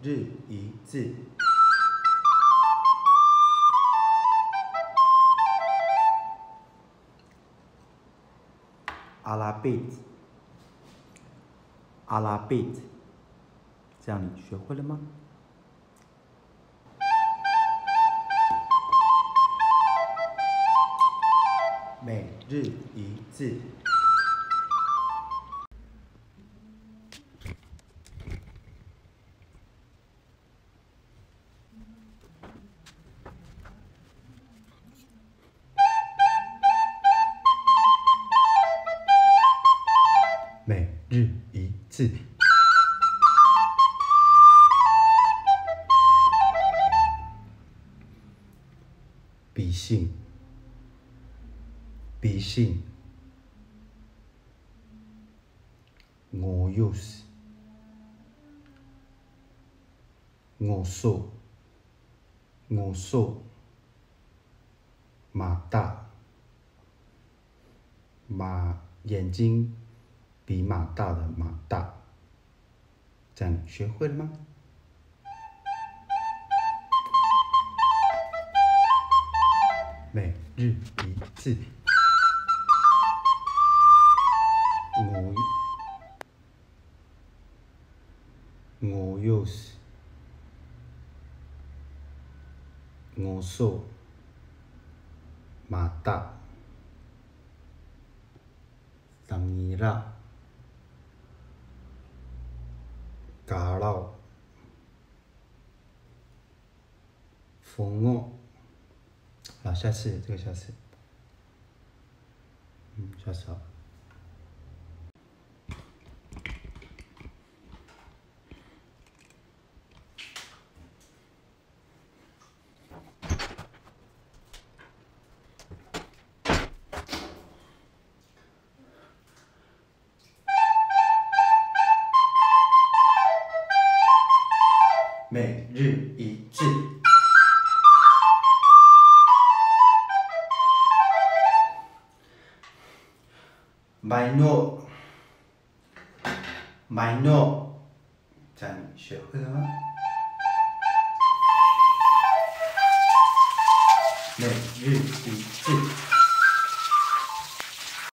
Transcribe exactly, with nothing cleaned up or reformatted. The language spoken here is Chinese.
日一字。阿拉贝特，阿拉贝特，这样你学会了吗？每日一字。每日一字。笔信，笔信。我有时，我说，我说。马大，马眼睛比马大的马大，这样你学会了吗？每日一字。我我有时，我说。马大，等于啦，嘎老，蜂窝。好，下次这个下次，嗯，下次好。每日一字。买诺，买诺，这样你学会了吗？每日一字。